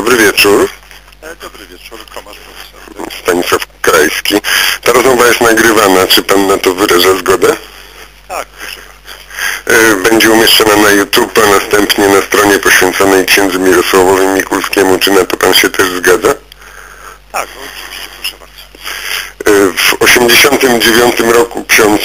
Dobry wieczór. Dobry wieczór, Tomasz Profesor. Stanisław Krajski. Ta rozmowa jest nagrywana. Czy pan na to wyraża zgodę? Tak, proszę bardzo. Będzie umieszczona na YouTube, a następnie na stronie poświęconej księdzu Mirosławowi Mikulskiemu. Czy na to pan się też zgadza? Tak, no, oczywiście, proszę bardzo. W 1989 roku ksiądz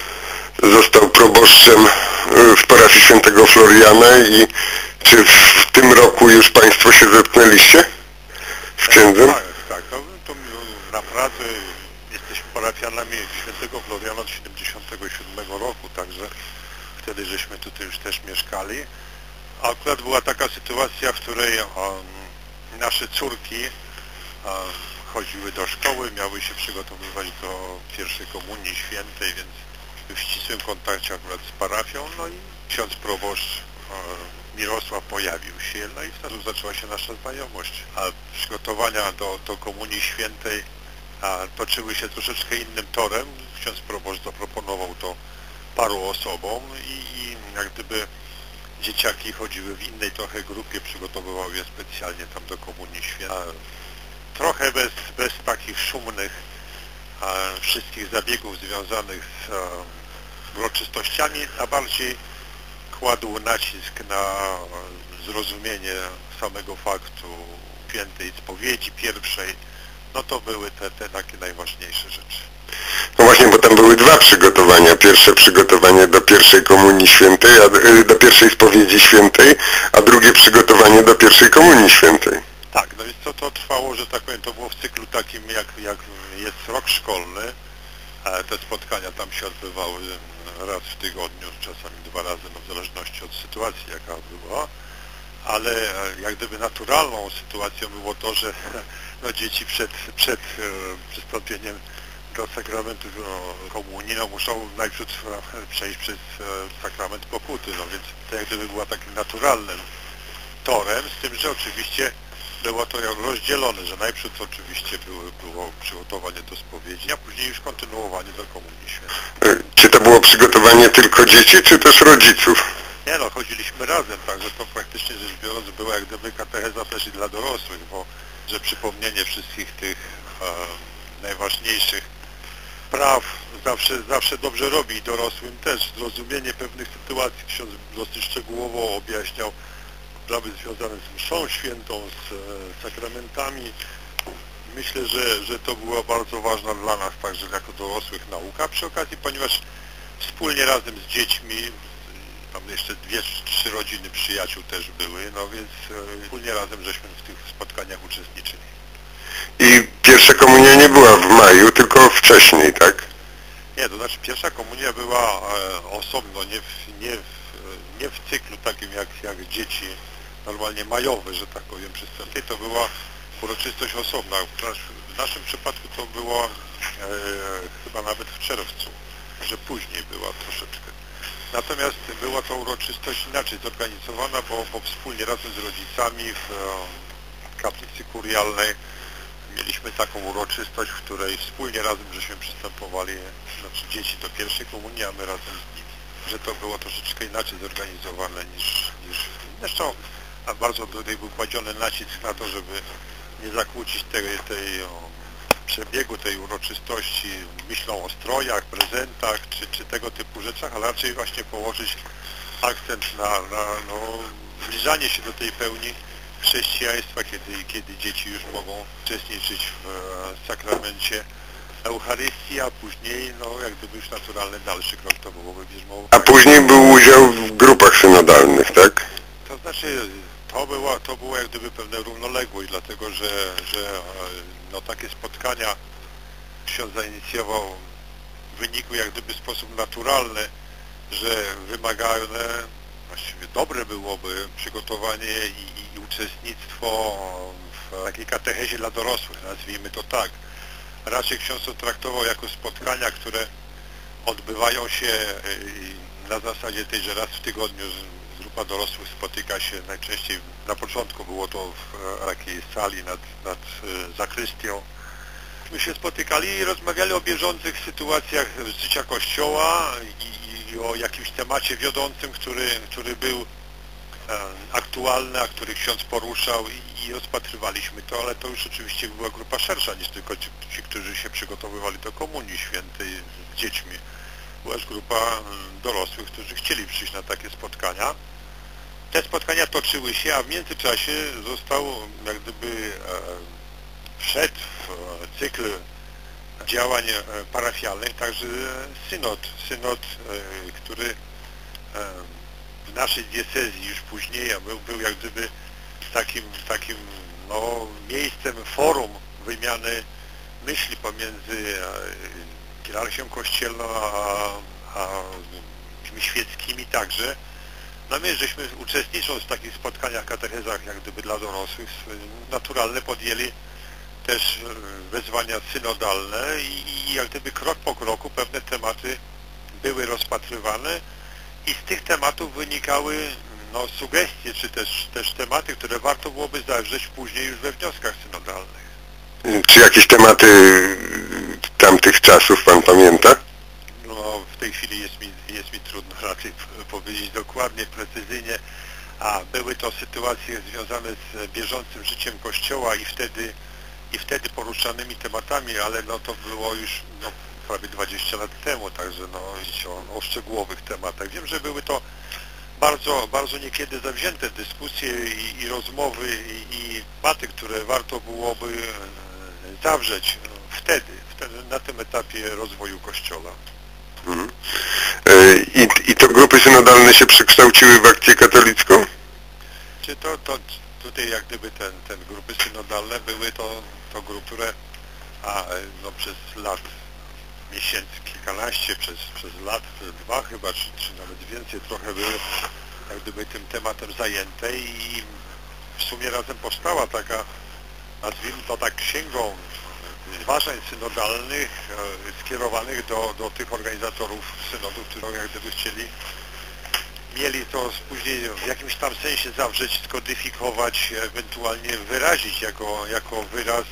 został proboszczem w parafii świętego Floriana i czy w tym roku już państwo się zetknęliście z księdzem? Tak, to naprawdę jesteśmy parafianami świętego Floriana od 1977 roku, także wtedy żeśmy tutaj już też mieszkali. A akurat była taka sytuacja, w której nasze córki chodziły do szkoły, miały się przygotowywać do pierwszej komunii świętej, więc w ścisłym kontakcie akurat z parafią, no i ksiądz proboszcz Mirosław pojawił się, no i wtedy zaczęła się nasza znajomość. A przygotowania do komunii świętej toczyły się troszeczkę innym torem. Ksiądz proboszcz zaproponował to paru osobom i jak gdyby dzieciaki chodziły w innej trochę grupie, przygotowywał je specjalnie tam do komunii świętej. Trochę bez takich szumnych wszystkich zabiegów związanych z uroczystościami, a bardziej kładł nacisk na zrozumienie samego faktu świętej spowiedzi pierwszej. No to były te takie najważniejsze rzeczy. No właśnie, bo tam były dwa przygotowania. Pierwsze przygotowanie do pierwszej komunii świętej, do pierwszej spowiedzi świętej, a drugie przygotowanie do pierwszej komunii świętej. Tak, no więc to trwało, że tak powiem, to było w cyklu takim jak jest rok szkolny. Te spotkania tam się odbywały raz w tygodniu, czasami 2 razy, no w zależności od sytuacji jaka była. Ale jak gdyby naturalną sytuacją było to, że no, dzieci przed przystąpieniem do sakramentu komunii no, muszą najpierw przejść przez sakrament pokuty, no więc to jak gdyby była takim naturalnym torem, z tym, że oczywiście było to rozdzielone, że najpierw oczywiście było przygotowanie do spowiedzi, a później już kontynuowanie do komunii świętej. Czy to było przygotowanie tylko dzieci, czy też rodziców? Nie no, chodziliśmy razem, także to praktycznie rzecz biorąc była jak gdyby katecheza też i dla dorosłych, bo że przypomnienie wszystkich tych najważniejszych praw zawsze dobrze robi i dorosłym też. Zrozumienie pewnych sytuacji ksiądz dosyć szczegółowo objaśniał sprawy związane z mszą świętą, z sakramentami. Myślę, że to była bardzo ważna dla nas także jako dorosłych nauka. Przy okazji, ponieważ wspólnie razem z dziećmi, tam jeszcze 2-3 rodziny przyjaciół też były, no więc wspólnie razem żeśmy w tych spotkaniach uczestniczyli. I pierwsza komunia nie była w maju, tylko wcześniej, tak? Nie, to znaczy pierwsza komunia była osobno, nie w cyklu takim jak dzieci normalnie majowe, że tak powiem, przystępnej. To była uroczystość osobna. W naszym przypadku to było chyba nawet w czerwcu, że później była troszeczkę. Natomiast była to uroczystość inaczej zorganizowana, bo wspólnie razem z rodzicami w kaplicy kurialnej mieliśmy taką uroczystość, w której wspólnie razem żeśmy przystępowali, znaczy dzieci do pierwszej komunii, a my razem z nimi. Że to było troszeczkę inaczej zorganizowane niż zresztą bardzo tutaj był kładziony nacisk na to, żeby nie zakłócić przebiegu tej uroczystości myślą o strojach, prezentach czy tego typu rzeczach, ale raczej właśnie położyć akcent na zbliżanie się do tej pełni chrześcijaństwa, kiedy dzieci już mogą uczestniczyć w sakramencie Eucharystii, a później jak gdyby już naturalny dalszy krok to byłoby bierzmowo. A później był udział w grupach synodalnych, tak? To znaczy to było jak gdyby pewne równoległość, dlatego że takie spotkania ksiądz zainicjował wynikły jak gdyby w sposób naturalny, że wymagane, właściwie dobre byłoby przygotowanie i uczestnictwo w takiej katechezie dla dorosłych, nazwijmy to tak. Raczej ksiądz to traktował jako spotkania, które odbywają się na zasadzie tej, że raz w tygodniu grupa dorosłych spotyka się najczęściej, na początku było to w takiej sali nad zakrystią. My się spotykali i rozmawiali o bieżących sytuacjach z życia Kościoła i o jakimś temacie wiodącym, który był aktualny aktualne, a które ksiądz poruszał i rozpatrywaliśmy to, ale to już oczywiście była grupa szersza niż tylko ci, którzy się przygotowywali do Komunii Świętej z dziećmi. Była też grupa dorosłych, którzy chcieli przyjść na takie spotkania. Te spotkania toczyły się, a w międzyczasie został jak gdyby wszedł w cykl działań parafialnych, także synod, który w naszej diecezji już później był jak gdyby takim no, miejscem, forum wymiany myśli pomiędzy hierarchią kościelną a świeckimi także. No my, żeśmy uczestnicząc w takich spotkaniach, katechezach jak gdyby dla dorosłych, naturalnie podjęli też wezwania synodalne i jak gdyby krok po kroku pewne tematy były rozpatrywane i z tych tematów wynikały no, sugestie, czy też tematy, które warto byłoby zawrzeć później już we wnioskach synodalnych. Czy jakieś tematy tamtych czasów pan pamięta? No, w tej chwili jest mi trudno raczej powiedzieć dokładnie, precyzyjnie, a były to sytuacje związane z bieżącym życiem Kościoła i wtedy poruszanymi tematami, ale no to było już no, prawie 20 lat temu, także no o szczegółowych tematach. Wiem, że były to bardzo niekiedy zawzięte dyskusje i rozmowy i tematy, które warto byłoby zawrzeć wtedy na tym etapie rozwoju Kościoła. Mhm. I to grupy synodalne się przekształciły w Akcję Katolicką? Czy to tutaj jak gdyby te grupy synodalne były to grupy, które no, przez lat, miesięcy, kilkanaście, przez lat, 2 chyba, czy nawet więcej trochę były jak gdyby tym tematem zajęte i w sumie razem powstała taka, nazwijmy to tak, księgą zważań synodalnych skierowanych do tych organizatorów synodów, którzy jak gdyby mieli to później w jakimś tam sensie zawrzeć, skodyfikować, ewentualnie wyrazić jako wyraz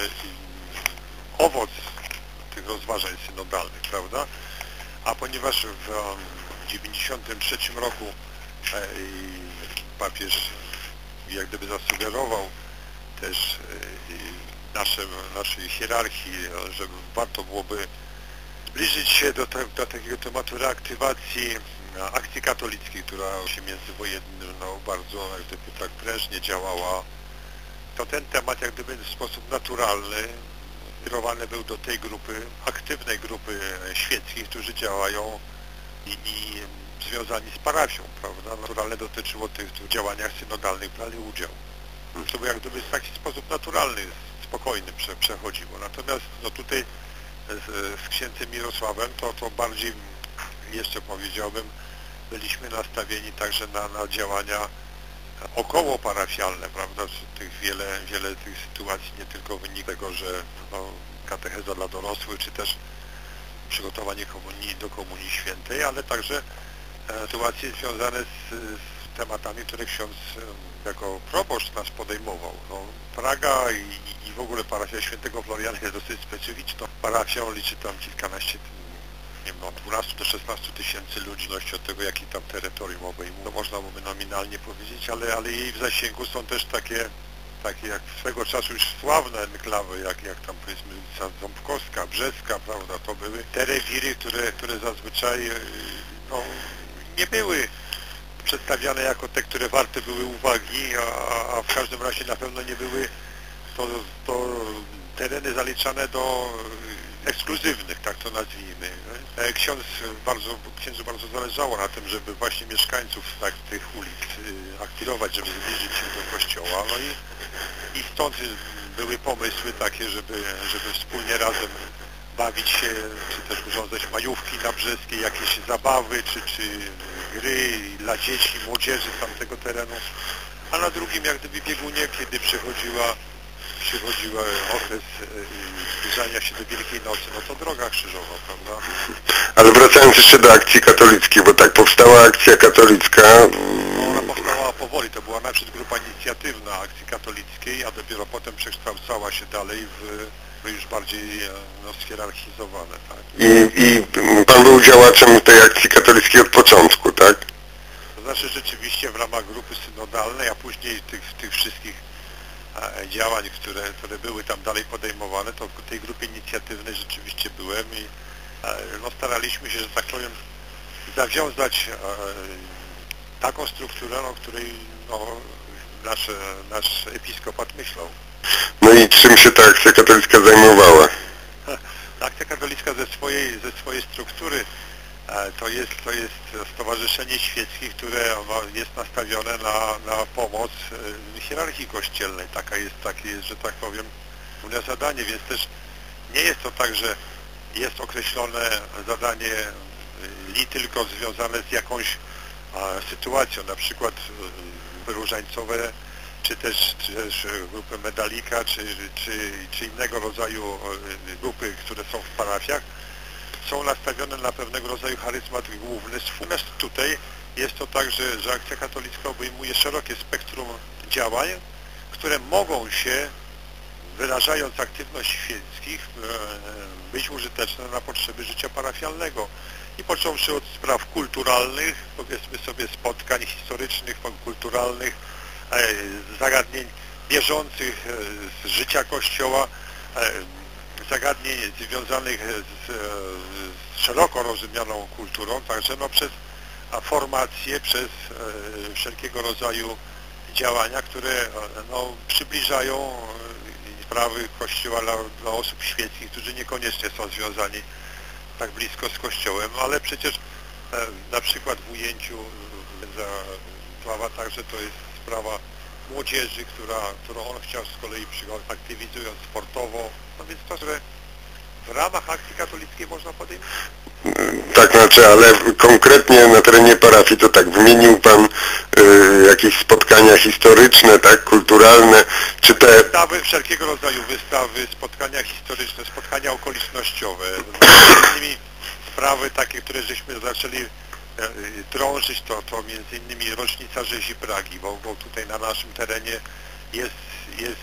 owoc tych rozważań synodalnych, prawda? A ponieważ w 1993 roku papież jak gdyby zasugerował też naszej hierarchii, że warto byłoby zbliżyć się do takiego tematu reaktywacji akcji katolickiej, która się międzywojennym no, bardzo jak gdyby tak prężnie działała, to ten temat jak gdyby w sposób naturalny kierowany był do tej grupy, aktywnej grupy świeckich, którzy działają i związani z parafią, prawda? Naturalnie dotyczyło tych, którzy w działaniach synodalnych brali udział. To by jak gdyby w taki sposób naturalny, spokojny przechodziło. Natomiast no tutaj z księdzem Mirosławem to bardziej jeszcze powiedziałbym, byliśmy nastawieni także na działania około parafialne, prawda? Tych wiele tych sytuacji nie tylko wynika tego, że no, katecheza dla dorosłych, czy też przygotowanie do Komunii Świętej, ale także sytuacje związane z tematami, które ksiądz jako proboszcz nas podejmował. No, Praga i w ogóle parafia Świętego Floriana jest dosyć specyficzną parafią, liczy tam kilkanaście, nie wiem, od 12 do 16 tysięcy ludzi, od tego, jaki tam terytorium obejmuje. To można by nominalnie powiedzieć, ale jej w zasięgu są też takie jak swego czasu już sławne enklawy, jak tam powiedzmy Ząbkowska, Brzeska, prawda, to były te rewiry, które zazwyczaj no, nie były przedstawiane jako te, które warte były uwagi, a w każdym razie na pewno nie były to tereny zaliczane do ekskluzywnych, tak to nazwijmy. Księdzu bardzo zależało na tym, żeby właśnie mieszkańców tak, tych ulic aktywować, żeby zbliżyć się do kościoła. No i stąd były pomysły takie, żeby wspólnie razem bawić się, czy też urządzać majówki na Brzeskiej, jakieś zabawy, czy gry dla dzieci, młodzieży z tamtego terenu. A na drugim jak gdyby biegunie, kiedy przychodziła okres zbliżania się do Wielkiej Nocy, no to droga krzyżowa, prawda? Ale wracając jeszcze do akcji katolickiej, bo tak powstała akcja katolicka. No, ona powstała powoli, to była najpierw grupa inicjatywna akcji katolickiej, a dopiero potem przekształcała się dalej w już bardziej no, schierarchizowane, tak? I pan był działaczem tej akcji katolickiej od początku, tak? To znaczy że rzeczywiście w ramach grupy synodalnej, a później tych wszystkich działań, które były tam dalej podejmowane, to w tej grupie inicjatywnej rzeczywiście byłem i no, staraliśmy się, że tak powiem, zawiązać taką strukturę, o której no, nasz episkopat myślał. No i czym się ta akcja katolicka zajmowała? Akcja katolicka ze swojej struktury to jest Stowarzyszenie Świeckich, które jest nastawione na pomoc hierarchii kościelnej. Takie jest, że tak powiem, główne zadanie, więc też nie jest to tak, że jest określone zadanie tylko związane z jakąś sytuacją, na grupy różańcowe, czy też grupy Medalika, czy innego rodzaju grupy, które są w parafiach, są nastawione na pewnego rodzaju charyzmat główny. Natomiast tutaj jest to tak, że akcja katolicka obejmuje szerokie spektrum działań, które mogą się, wyrażając aktywność świeckich, być użyteczne na potrzeby życia parafialnego. I począwszy od spraw kulturalnych, powiedzmy sobie spotkań historycznych, kulturalnych, zagadnień bieżących z życia Kościoła, zagadnień związanych z szeroko rozumianą kulturą, także no przez formacje, przez wszelkiego rodzaju działania, które no, przybliżają sprawy Kościoła dla osób świeckich, którzy niekoniecznie są związani tak blisko z Kościołem, ale przecież na przykład w ujęciu sprawa także to jest sprawa młodzieży, którą on chciał z kolei przygotować, aktywizując sportowo, no więc to, że w ramach akcji katolickiej można podejmować. Tak, znaczy, ale konkretnie na terenie parafii to tak, wymienił Pan jakieś spotkania historyczne, tak, kulturalne, czy te... Wystawy, wszelkiego rodzaju wystawy, spotkania historyczne, spotkania okolicznościowe, między innymi sprawy takie, które żeśmy zaczęli drążyć, to między innymi rocznica rzezi Pragi, bo tutaj na naszym terenie jest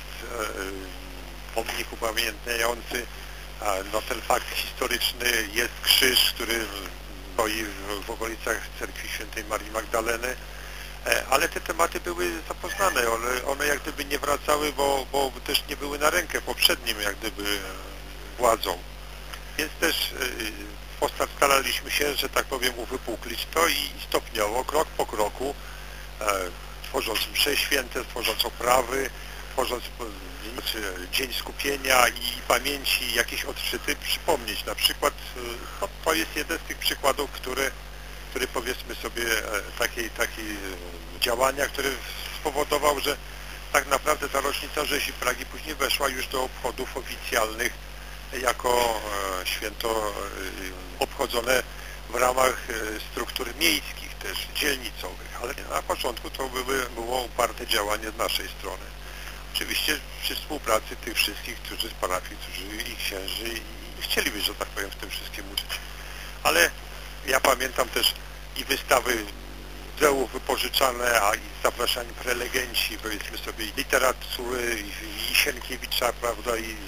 pomnik upamiętniający no, ten fakt historyczny, jest krzyż, który stoi w okolicach cerkwi świętej Marii Magdaleny, ale te tematy były zapoznane, one jak gdyby nie wracały, bo też nie były na rękę poprzednim jak gdyby władzom. Więc też staraliśmy się, że tak powiem, uwypuklić to i stopniowo, krok po kroku, tworząc msze święte, tworząc oprawy, tworząc dzień skupienia i pamięci, jakieś odczyty, przypomnieć. Na przykład no, to jest jeden z tych przykładów, który powiedzmy sobie takiej działania, który spowodował, że tak naprawdę ta rocznica rzezi Pragi później weszła już do obchodów oficjalnych jako święto obchodzone w ramach struktur miejskich, też dzielnicowych, ale na początku to było uparte działanie z naszej strony. Oczywiście przy współpracy tych wszystkich, którzy z parafii, którzy i księży i chcieliby, że tak powiem, w tym wszystkim uczyć. Ale ja pamiętam też i wystawy dzieł wypożyczane, a i zapraszani prelegenci, powiedzmy sobie, i literatury, i Sienkiewicza, prawda, i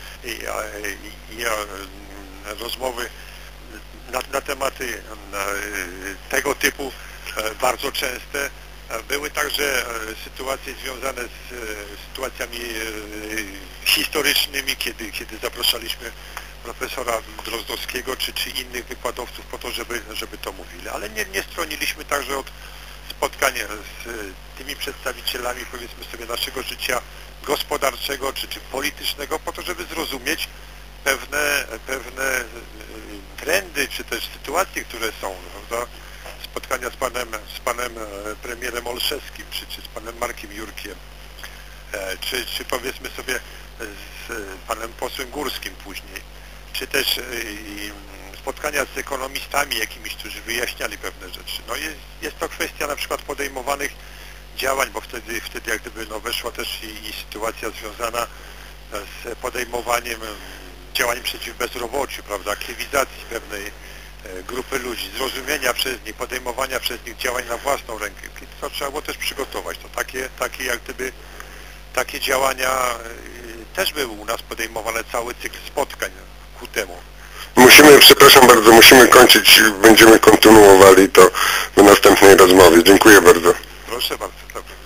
rozmowy na tematy tego typu bardzo częste. Były także sytuacje związane z sytuacjami historycznymi, kiedy zapraszaliśmy profesora Drozdowskiego czy innych wykładowców po to, żeby to mówili. Ale nie stroniliśmy także od spotkań z tymi przedstawicielami, powiedzmy sobie, naszego życia gospodarczego czy politycznego po to, żeby zrozumieć pewne trendy czy też sytuacje, które są, prawda? Spotkania z panem premierem Olszewskim czy z panem Markiem Jurkiem, czy powiedzmy sobie z panem posłem Górskim później, czy też spotkania z ekonomistami jakimiś, którzy wyjaśniali pewne rzeczy. No jest to kwestia na przykład podejmowanych działań, bo wtedy jak gdyby no weszła też i sytuacja związana z podejmowaniem działań przeciw bezrobociu, prawda, aktywizacji pewnej grupy ludzi, zrozumienia przez nich, podejmowania przez nich działań na własną rękę. To trzeba było też przygotować. To takie jak gdyby takie działania też były u nas podejmowane, cały cykl spotkań ku temu. Przepraszam bardzo, musimy kończyć, będziemy kontynuowali to. następnej rozmowie. Dziękuję bardzo. Proszę bardzo, dobrze.